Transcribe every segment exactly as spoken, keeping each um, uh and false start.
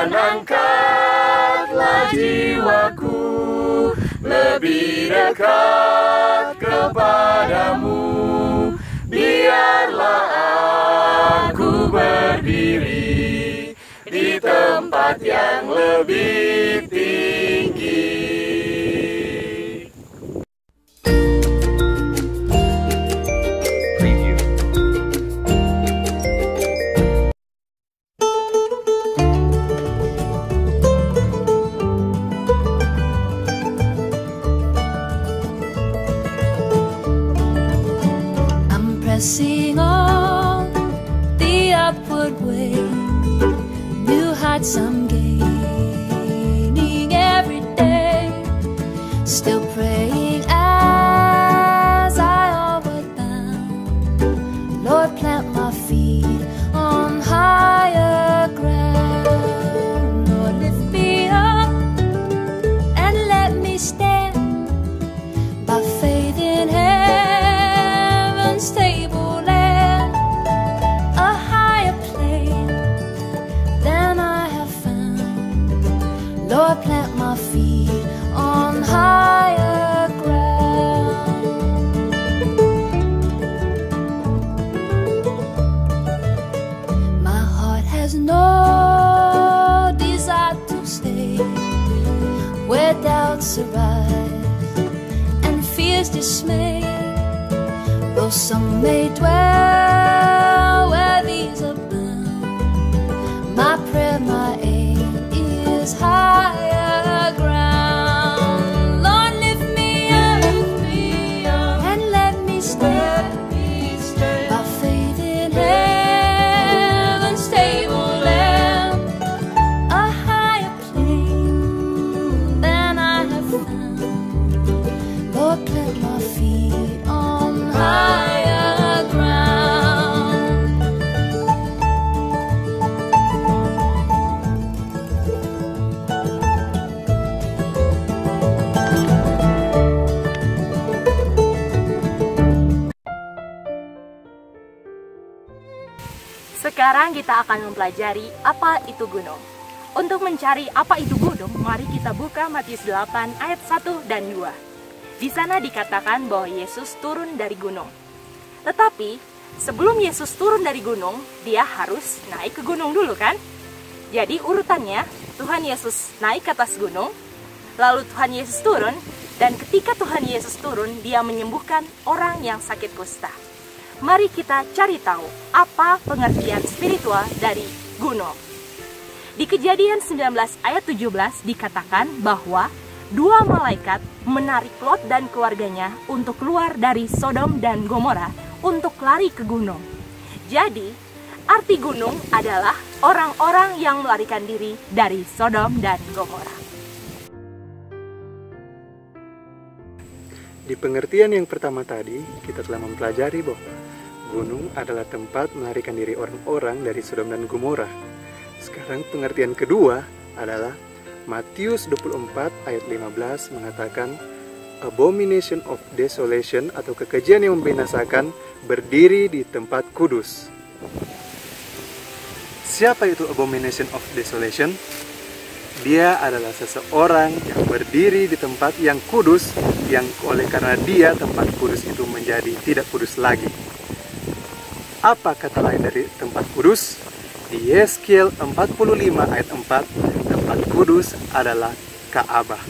Tuhan, angkatlah jiwaku lebih dekat kepadamu. Biarlah aku berdiri di tempat yang lebih tinggi. Pressing on the upward way, new heights I'm gaining every day. Still praying as I onward bound. Lord, plant my feet on higher ground. Lord, lift me up and let me stand by faith in heaven's table land, a higher plane than I have found. Lord, plant my feet on higher ground. My heart has no desire to stay where doubts arise and fears dismay. Though some may dwell where these abound, my prayer, my aim is higher ground. Lord, lift me up, and let me stand by faith in heaven's table land, a higher plane than I have found. Lord, plant my feet on higher ground. Sekarang kita akan mempelajari apa itu gunung. Untuk mencari apa itu gunung, mari kita buka Matius delapan ayat satu dan dua. Di sana dikatakan bahwa Yesus turun dari gunung. Tetapi sebelum Yesus turun dari gunung, dia harus naik ke gunung dulu kan? Jadi urutannya, Tuhan Yesus naik ke atas gunung, lalu Tuhan Yesus turun, dan ketika Tuhan Yesus turun, dia menyembuhkan orang yang sakit kusta. Mari kita cari tahu apa pengertian spiritual dari gunung. Di Kejadian sembilan belas ayat tujuh belas dikatakan bahwa dua malaikat menarik Lot dan keluarganya untuk keluar dari Sodom dan Gomora untuk lari ke gunung. Jadi, arti gunung adalah orang-orang yang melarikan diri dari Sodom dan Gomora. Di pengertian yang pertama tadi, kita telah mempelajari bahwa gunung adalah tempat melarikan diri orang-orang dari Sodom dan Gomora. Sekarang pengertian kedua adalah Matius dua puluh empat ayat lima belas mengatakan abomination of desolation atau kekejian yang membinasakan berdiri di tempat kudus. Siapa itu abomination of desolation? Dia adalah seseorang yang berdiri di tempat yang kudus, yang oleh karena dia tempat kudus itu menjadi tidak kudus lagi. Apa kata lain dari tempat kudus? Di Yeskiel empat puluh lima ayat empat, tempat kudus adalah Ka'bah.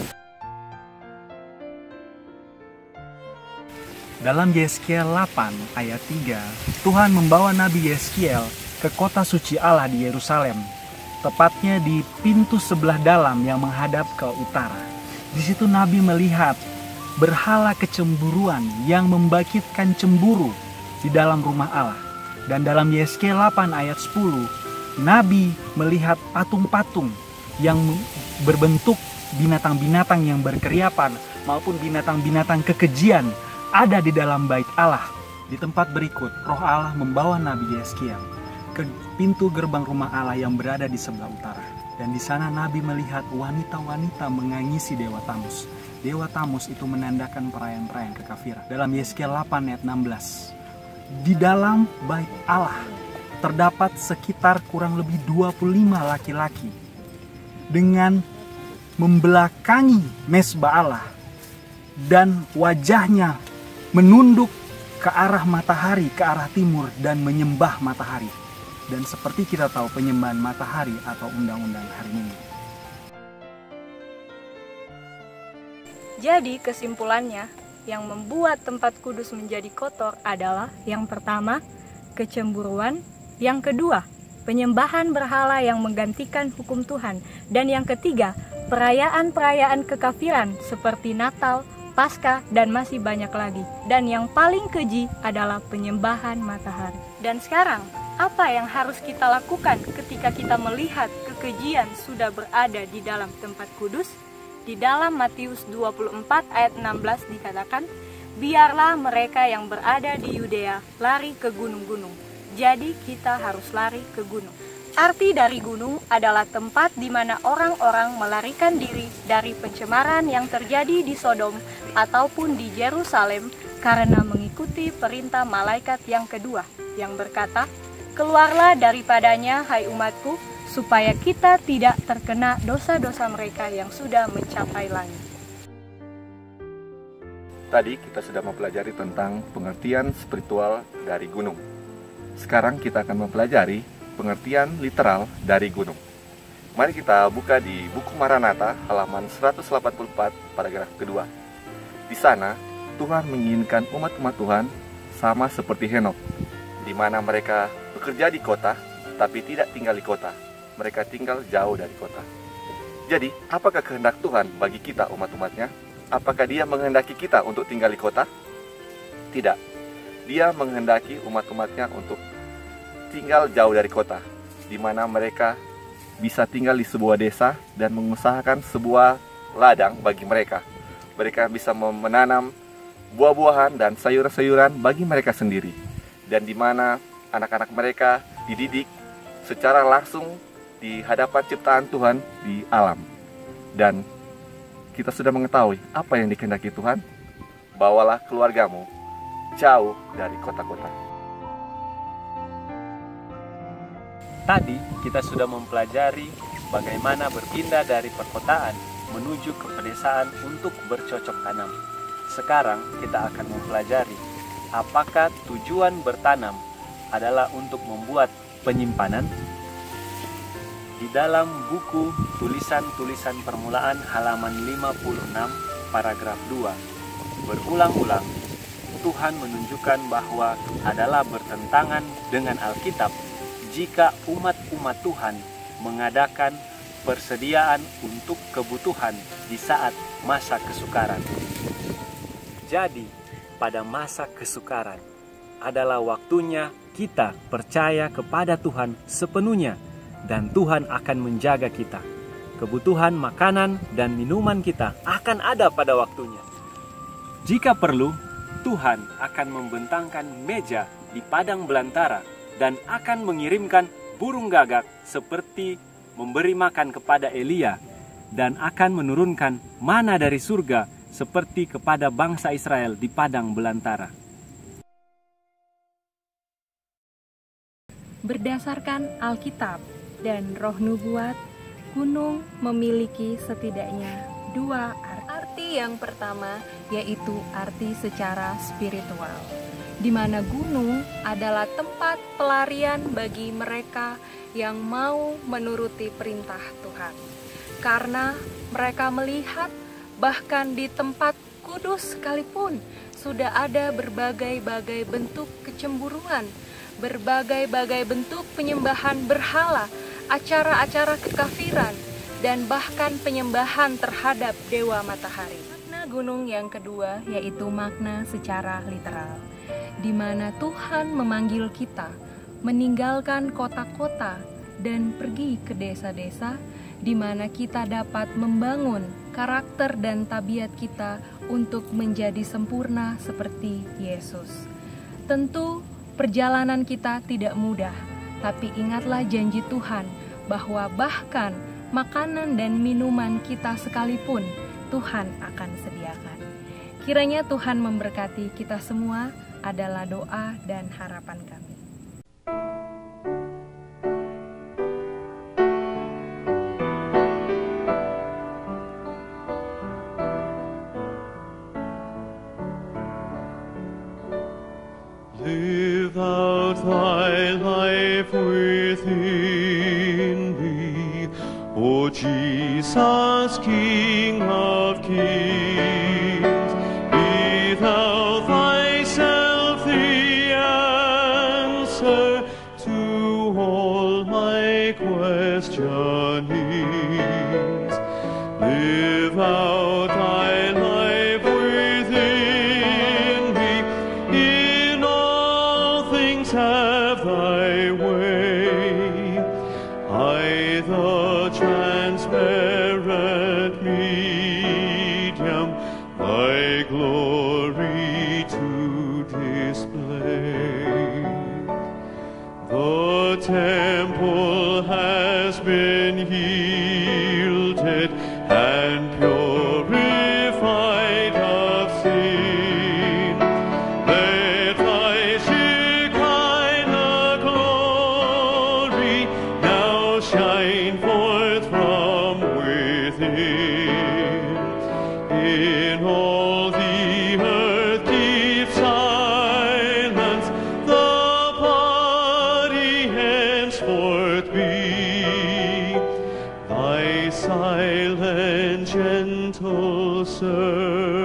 Dalam Yeskiel delapan ayat tiga, Tuhan membawa Nabi Yeskiel ke kota suci Allah di Yerusalem, tepatnya di pintu sebelah dalam yang menghadap ke utara. Di situ Nabi melihat berhala kecemburuan yang membangkitkan cemburu di dalam rumah Allah. Dan dalam Yeskiel delapan ayat sepuluh, Nabi melihat patung-patung yang berbentuk binatang-binatang yang berkeriapan maupun binatang-binatang kekejian ada di dalam bait Allah. Di tempat berikut, Roh Allah membawa Nabi Yeskiel ke pintu gerbang rumah Allah yang berada di sebelah utara. Dan di sana Nabi melihat wanita-wanita mengangisi Dewa Tamus. Dewa Tamus itu menandakan perayaan-perayaan kekafiran. Dalam Yeskiel delapan ayat enam belas, di dalam bait Allah terdapat sekitar kurang lebih dua puluh lima laki-laki dengan membelakangi mesbah Allah dan wajahnya menunduk ke arah matahari, ke arah timur dan menyembah matahari. Dan seperti kita tahu penyembahan matahari atau undang-undang hari Minggu. Jadi kesimpulannya, yang membuat tempat kudus menjadi kotor adalah yang pertama, kecemburuan, yang kedua, penyembahan berhala yang menggantikan hukum Tuhan, dan yang ketiga, perayaan-perayaan kekafiran seperti Natal, Paskah, dan masih banyak lagi. Dan yang paling keji adalah penyembahan matahari. Dan sekarang, apa yang harus kita lakukan ketika kita melihat kekejian sudah berada di dalam tempat kudus? Di dalam Matius dua puluh empat ayat enam belas dikatakan, biarlah mereka yang berada di Yudea lari ke gunung-gunung. Jadi kita harus lari ke gunung. Arti dari gunung adalah tempat di mana orang-orang melarikan diri dari pencemaran yang terjadi di Sodom ataupun di Yerusalem karena mengikuti perintah malaikat yang kedua yang berkata, keluarlah daripadanya hai umatku, supaya kita tidak terkena dosa-dosa mereka yang sudah mencapai langit. Tadi kita sudah mempelajari tentang pengertian spiritual dari gunung. Sekarang kita akan mempelajari pengertian literal dari gunung. Mari kita buka di buku Maranatha halaman seratus delapan puluh empat paragraf kedua. Di sana Tuhan menginginkan umat-umat Tuhan sama seperti Henokh, di mana mereka bekerja di kota tapi tidak tinggal di kota. Mereka tinggal jauh dari kota. Jadi, apakah kehendak Tuhan bagi kita umat-umatnya? Apakah Dia menghendaki kita untuk tinggal di kota? Tidak. Dia menghendaki umat-umatnya untuk tinggal jauh dari kota, di mana mereka bisa tinggal di sebuah desa dan mengusahakan sebuah ladang bagi mereka. Mereka bisa menanam buah-buahan dan sayur-sayuran bagi mereka sendiri, dan di mana anak-anak mereka dididik secara langsung di hadapan ciptaan Tuhan di alam. Dan kita sudah mengetahui apa yang dikehendaki Tuhan. Bawalah keluargamu jauh dari kota-kota. Tadi kita sudah mempelajari bagaimana berpindah dari perkotaan menuju ke pedesaan untuk bercocok tanam. Sekarang kita akan mempelajari apakah tujuan bertanam adalah untuk membuat penyimpanan. Di dalam buku tulisan-tulisan permulaan halaman lima puluh enam paragraf dua, berulang-ulang Tuhan menunjukkan bahwa adalah bertentangan dengan Alkitab jika umat-umat Tuhan mengadakan persediaan untuk kebutuhan di saat masa kesukaran. Jadi, pada masa kesukaran adalah waktunya kita percaya kepada Tuhan sepenuhnya, dan Tuhan akan menjaga kita. Kebutuhan makanan dan minuman kita akan ada pada waktunya. Jika perlu, Tuhan akan membentangkan meja di padang belantara dan akan mengirimkan burung gagak seperti memberi makan kepada Elia, dan akan menurunkan mana dari surga seperti kepada bangsa Israel di padang belantara. Berdasarkan Alkitab dan roh nubuat, gunung memiliki setidaknya dua arti. Arti yang pertama yaitu arti secara spiritual, di mana gunung adalah tempat pelarian bagi mereka yang mau menuruti perintah Tuhan. Karena mereka melihat bahkan di tempat kudus sekalipun sudah ada berbagai-bagai bentuk kecemburuan, berbagai-bagai bentuk penyembahan berhala, acara-acara kekafiran, dan bahkan penyembahan terhadap dewa matahari. Makna gunung yang kedua yaitu makna secara literal, di mana Tuhan memanggil kita meninggalkan kota-kota dan pergi ke desa-desa, di mana kita dapat membangun karakter dan tabiat kita untuk menjadi sempurna seperti Yesus. Tentu perjalanan kita tidak mudah, tapi ingatlah janji Tuhan bahwa bahkan makanan dan minuman kita sekalipun Tuhan akan sediakan. Kiranya Tuhan memberkati kita semua adalah doa dan harapan kami. O Jesus, King of kings, be thou thyself the answer to all my questionings. Live out thy life within me, in all things have thy way. I, the transparent medium, thy glory to display. The temple has been yielded and purified of sin. Let thy Shekinah glory now shine forth from within. In all the earth keep silence, the body henceforth be thy silent, gentle servant.